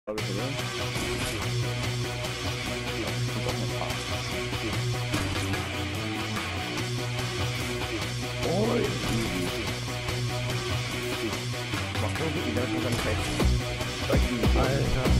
glaube ich, oder? Oh, mach so gut, die ganzen ganz recht. Alter.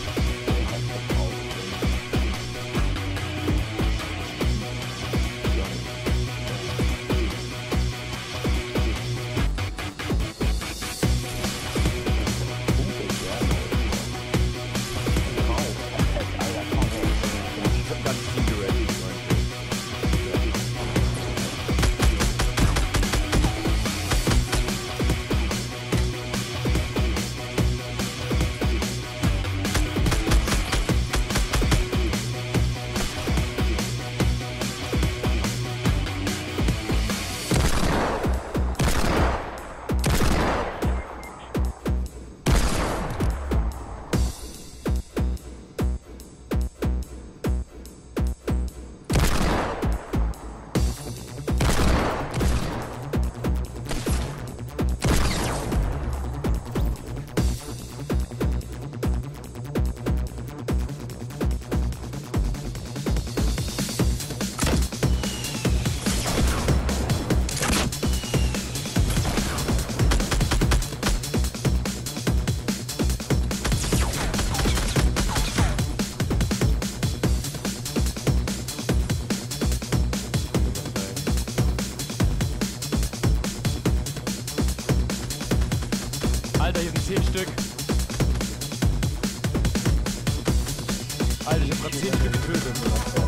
Alter, hier sind 10 Stück. Alter, ich hab grad 10 Stück getötet.